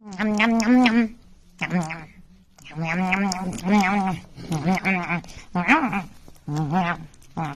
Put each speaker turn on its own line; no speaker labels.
Nhâm, nhâm, nhâm, nhâm. Nhâm, nhâm. Nhâm, nhâm, nhâm, nhâm, nhâm, nhâm, nhâm, nhâm, nhâm, nhâm, nhâm.